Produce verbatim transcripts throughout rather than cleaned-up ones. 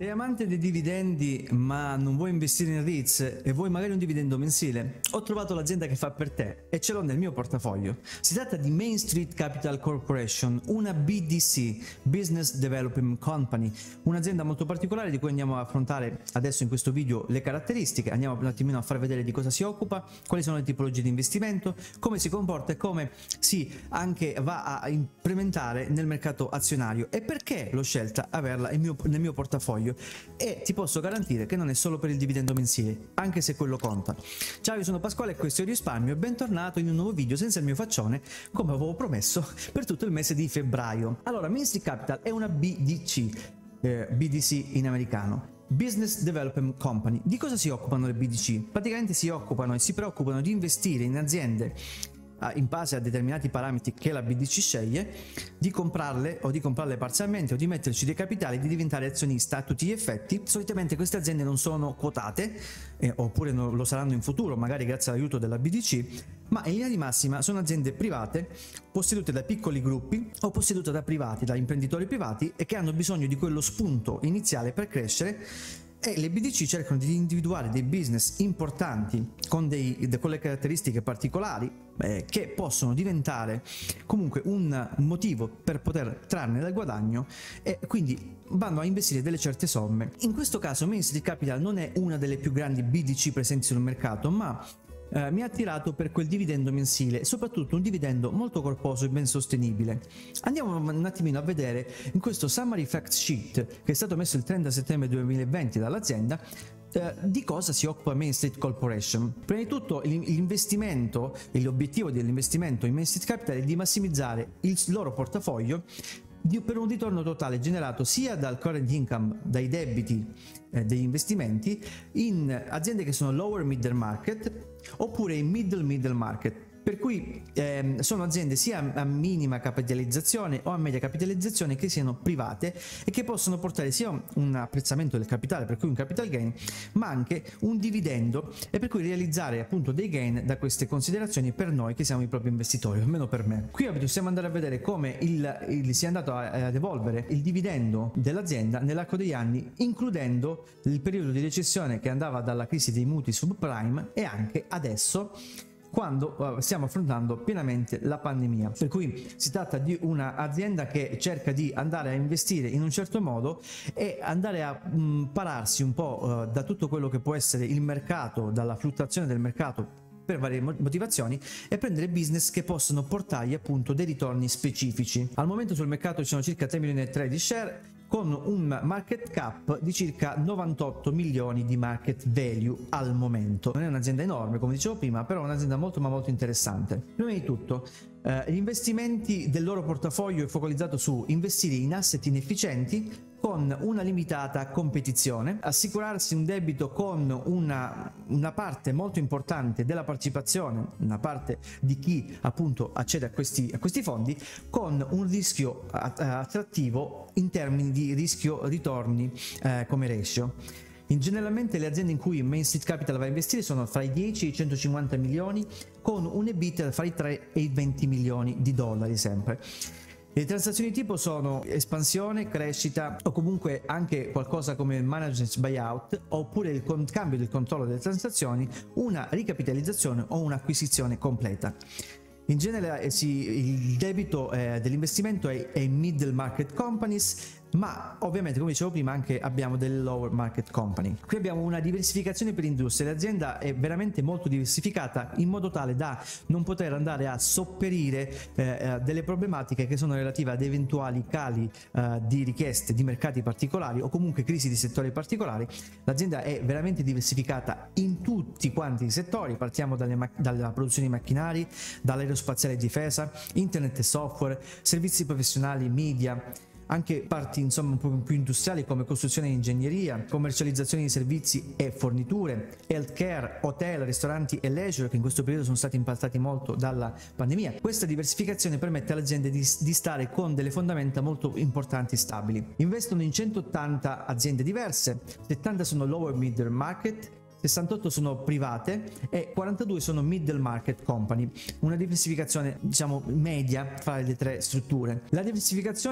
Sei amante dei dividendi ma non vuoi investire in R E I Ts e vuoi magari un dividendo mensile? Ho trovato l'azienda che fa per te e ce l'ho nel mio portafoglio. Si tratta di Main Street Capital Corporation, una B D C, Business Development Company, un'azienda molto particolare di cui andiamo a affrontare adesso in questo video le caratteristiche, andiamo un attimino a far vedere di cosa si occupa, quali sono le tipologie di investimento, come si comporta e come si anche va a implementare nel mercato azionario e perché l'ho scelta averla nel mio, nel mio portafoglio. E ti posso garantire che non è solo per il dividendo mensile, anche se quello conta. Ciao, io sono Pasquale e questo è il Risparmio e bentornato in un nuovo video senza il mio faccione, come avevo promesso per tutto il mese di febbraio. Allora, Main Street Capital è una B D C, eh, B D C in americano, Business Development Company. Di cosa si occupano le B D C? Praticamente si occupano e si preoccupano di investire in aziende in base a determinati parametri che la B D C sceglie, di comprarle o di comprarle parzialmente o di metterci dei capitali e di diventare azionista a tutti gli effetti. Solitamente queste aziende non sono quotate eh, oppure non lo saranno in futuro, magari grazie all'aiuto della B D C, ma in linea di massima sono aziende private possedute da piccoli gruppi o possedute da privati, da imprenditori privati e che hanno bisogno di quello spunto iniziale per crescere. E le B D C cercano di individuare dei business importanti con, dei, con le caratteristiche particolari eh, che possono diventare comunque un motivo per poter trarne del guadagno e quindi vanno a investire delle certe somme. In questo caso Main Street Capital non è una delle più grandi B D C presenti sul mercato, ma Uh, mi ha attirato per quel dividendo mensile, soprattutto un dividendo molto corposo e ben sostenibile. Andiamo un attimino a vedere in questo Summary Fact Sheet che è stato messo il trenta settembre duemilaventi dall'azienda uh, di cosa si occupa Main Street Corporation. Prima di tutto l'investimento e l'obiettivo dell'investimento in Main Street Capital è di massimizzare il loro portafoglio per un ritorno totale generato sia dal current income, dai debiti eh, degli investimenti, in aziende che sono lower middle market oppure in middle middle market, per cui eh, sono aziende sia a minima capitalizzazione o a media capitalizzazione che siano private e che possono portare sia un apprezzamento del capitale, per cui un capital gain, ma anche un dividendo, e per cui realizzare appunto dei gain da queste considerazioni per noi che siamo i propri investitori, almeno per me. Qui possiamo andare a vedere come il, il, si è andato ad evolvere il dividendo dell'azienda nell'arco degli anni, includendo il periodo di recessione che andava dalla crisi dei mutui subprime e anche adesso, quando uh, stiamo affrontando pienamente la pandemia. Per cui si tratta di un'azienda che cerca di andare a investire in un certo modo e andare a mh, pararsi un po' uh, da tutto quello che può essere il mercato, dalla fluttuazione del mercato per varie motivazioni, e prendere business che possono portargli appunto dei ritorni specifici. Al momento sul mercato ci sono circa tre milioni e tre di share con un market cap di circa novantotto milioni di market value al momento. Non è un'azienda enorme come dicevo prima, però è un'azienda molto ma molto interessante. Prima di tutto eh, gli investimenti del loro portafoglio è focalizzato su investire in asset inefficienti con una limitata competizione, assicurarsi un debito con una, una parte molto importante della partecipazione, una parte di chi appunto accede a questi, a questi fondi, con un rischio attrattivo in termini di rischio ritorni eh, come ratio. In generalmente le aziende in cui Main Street Capital va a investire sono fra i dieci e i centocinquanta milioni, con un E B I T D fra i tre e i venti milioni di dollari sempre. Le transazioni tipo sono espansione, crescita o comunque anche qualcosa come management buyout, oppure il cambio del controllo delle transazioni, una ricapitalizzazione o un'acquisizione completa. In genere sì, il debito eh, dell'investimento è, è in middle market companies, ma ovviamente come dicevo prima anche abbiamo delle lower market company. Qui abbiamo una diversificazione per industria, l'azienda è veramente molto diversificata in modo tale da non poter andare a sopperire eh, delle problematiche che sono relative ad eventuali cali eh, di richieste di mercati particolari o comunque crisi di settori particolari. L'azienda è veramente diversificata in tutti quanti i settori, partiamo dalle dalla produzione di macchinari, dall'aerospaziale e difesa, internet e software, servizi professionali, media, anche parti insomma un po' più industriali come costruzione e ingegneria, commercializzazione di servizi e forniture, healthcare, hotel, ristoranti e leisure, che in questo periodo sono stati impattati molto dalla pandemia. Questa diversificazione permette alle aziende di, di stare con delle fondamenta molto importanti e stabili. Investono in centottanta aziende diverse, settanta sono lower middle market, sessantotto sono private e quarantadue sono middle market company, una diversificazione diciamo media fra le tre strutture. La diversificazione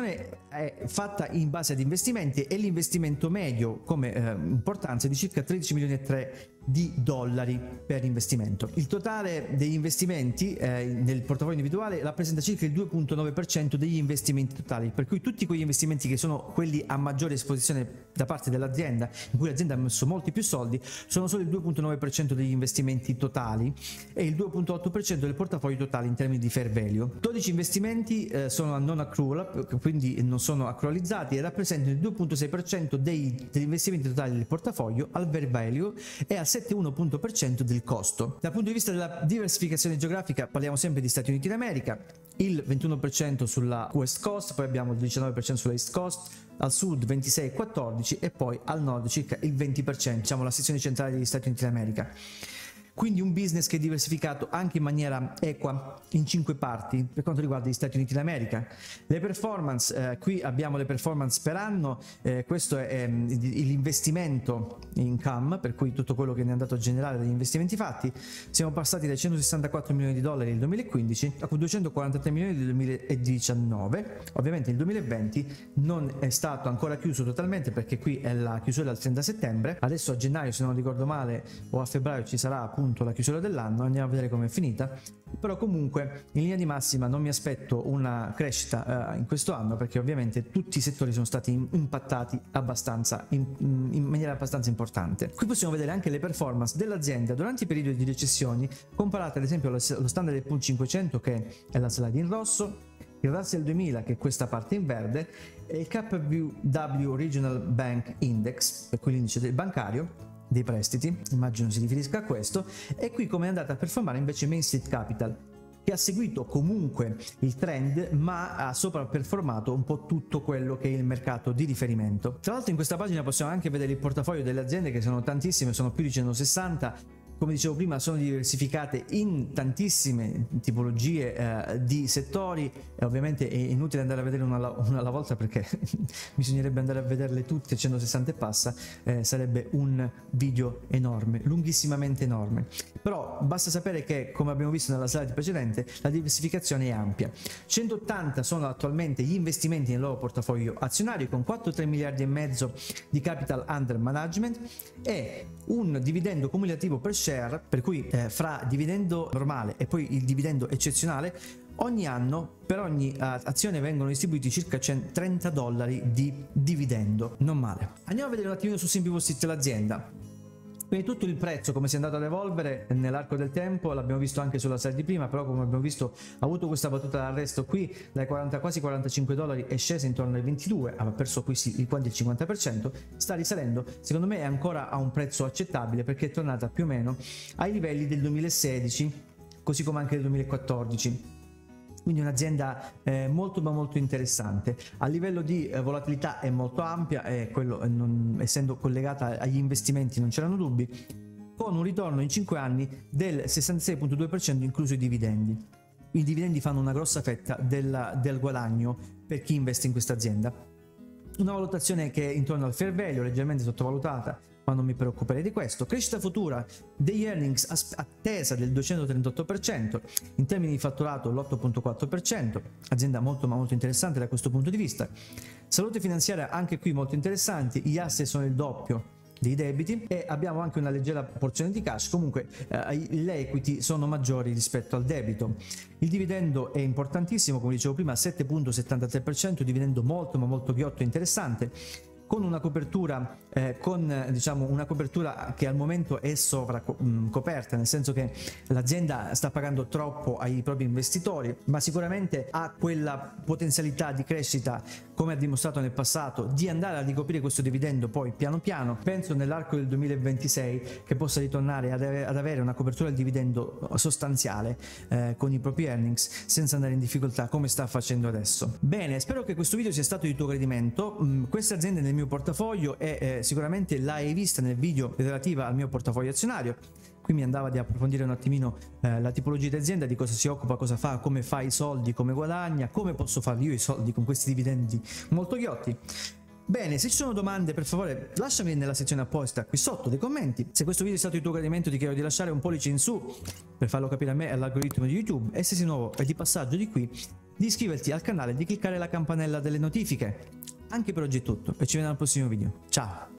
è fatta in base ad investimenti e l'investimento medio come eh, importanza è di circa tredici milioni e tre di dollari per investimento. Il totale degli investimenti eh, nel portafoglio individuale rappresenta circa il due virgola nove per cento degli investimenti totali, per cui tutti quegli investimenti che sono quelli a maggiore esposizione da parte dell'azienda, in cui l'azienda ha messo molti più soldi, sono solo il due virgola nove per cento degli investimenti totali e il due virgola otto per cento del portafoglio totale in termini di fair value. dodici investimenti eh, sono a non accrual, quindi non sono accrualizzati, e rappresentano il due virgola sei per cento dei, degli investimenti totali del portafoglio al fair value e al sette virgola uno per cento del costo. Dal punto di vista della diversificazione geografica parliamo sempre di Stati Uniti d'America, il ventuno per cento sulla West Coast, poi abbiamo il diciannove per cento sulla East Coast, al sud ventisei virgola quattordici e poi al nord circa il venti per cento, diciamo la sezione centrale degli Stati Uniti d'America. Quindi un business che è diversificato anche in maniera equa in cinque parti per quanto riguarda gli Stati Uniti d'America. Le performance, eh, qui abbiamo le performance per anno, eh, questo è ehm, l'investimento income, per cui tutto quello che ne è andato a generare dagli investimenti fatti. Siamo passati dai centosessantaquattro milioni di dollari nel duemilaquindici a duecentoquarantatré milioni nel duemiladiciannove. Ovviamente il duemilaventi non è stato ancora chiuso totalmente, perché qui è la chiusura al trenta settembre, adesso a gennaio, se non ricordo male, o a febbraio ci sarà appunto la chiusura dell'anno, andiamo a vedere come è finita. Però comunque in linea di massima non mi aspetto una crescita eh, in questo anno, perché ovviamente tutti i settori sono stati impattati abbastanza in, in maniera abbastanza importante. Qui possiamo vedere anche le performance dell'azienda durante i periodi di recessioni, comparate ad esempio allo Standard and Poor's cinquecento, che è la slide in rosso, il Russell duemila, che è questa parte in verde, e il K W W Regional Bank Index, per cui l'indice del bancario dei prestiti, immagino si riferisca a questo. E qui come è andata a performare invece Main Street Capital, che ha seguito comunque il trend ma ha sopraperformato un po' tutto quello che è il mercato di riferimento. Tra l'altro in questa pagina possiamo anche vedere il portafoglio delle aziende, che sono tantissime, sono più di centosessanta. Come dicevo prima, sono diversificate in tantissime tipologie eh, di settori, e ovviamente è inutile andare a vedere una, una alla volta, perché bisognerebbe andare a vederle tutte, centosessanta e passa, eh, sarebbe un video enorme, lunghissimamente enorme. Però basta sapere che, come abbiamo visto nella slide precedente, la diversificazione è ampia. centottanta sono attualmente gli investimenti nel loro portafoglio azionario, con quattro virgola tre miliardi e mezzo di capital under management e un dividendo cumulativo per share, per cui eh, fra dividendo normale e poi il dividendo eccezionale, ogni anno per ogni uh, azione vengono distribuiti circa trenta dollari di dividendo. Non male. Andiamo a vedere un attimino su Simple Wall Street l'azienda. Quindi tutto il prezzo, come si è andato ad evolvere nell'arco del tempo, l'abbiamo visto anche sulla slide di prima, però come abbiamo visto ha avuto questa battuta d'arresto qui dai quaranta, quasi quarantacinque dollari, è scesa intorno ai ventidue, ha perso qui sì, quasi il cinquanta per cento, sta risalendo, secondo me è ancora a un prezzo accettabile, perché è tornata più o meno ai livelli del duemilasedici, così come anche del duemilaquattordici. Quindi un'azienda eh, molto ma molto interessante. A livello di eh, volatilità è molto ampia, e quello, eh, non, essendo collegata agli investimenti non c'erano dubbi, con un ritorno in cinque anni del sessantasei virgola due per cento incluso i dividendi. I dividendi fanno una grossa fetta della, del guadagno per chi investe in questa azienda. Una valutazione che è intorno al fair value, leggermente sottovalutata, ma non mi preoccuperei di questo. Crescita futura degli earnings attesa del duecentotrentotto per cento, in termini di fatturato l'otto virgola quattro per cento, azienda molto ma molto interessante da questo punto di vista. Salute finanziaria anche qui molto interessanti, gli asset sono il doppio dei debiti e abbiamo anche una leggera porzione di cash, comunque eh, le equity sono maggiori rispetto al debito. Il dividendo è importantissimo, come dicevo prima, sette virgola settantatré per cento, dividendo molto ma molto ghiotto e interessante, con una copertura eh, con diciamo una copertura che al momento è sovracoperta, nel senso che l'azienda sta pagando troppo ai propri investitori, ma sicuramente ha quella potenzialità di crescita, come ha dimostrato nel passato, di andare a ricoprire questo dividendo poi piano piano. Penso nell'arco del duemilaventisei che possa ritornare ad, ave ad avere una copertura del dividendo sostanziale eh, con i propri earnings, senza andare in difficoltà come sta facendo adesso. Bene, spero che questo video sia stato di tuo gradimento. Mm, queste aziende nel mio portafoglio e eh, sicuramente l'hai vista nel video relativa al mio portafoglio azionario. Qui mi andava di approfondire un attimino eh, la tipologia di azienda, di cosa si occupa, cosa fa, come fa i soldi, come guadagna, come posso farli io i soldi con questi dividendi molto ghiotti. Bene, se ci sono domande per favore lasciami nella sezione apposta qui sotto dei commenti. Se questo video è stato di tuo gradimento ti chiedo di lasciare un pollice in su per farlo capire a me e all'algoritmo di YouTube, e se sei nuovo e di passaggio di qui di iscriverti al canale e di cliccare la campanella delle notifiche. Anche per oggi è tutto e ci vediamo al prossimo video. Ciao!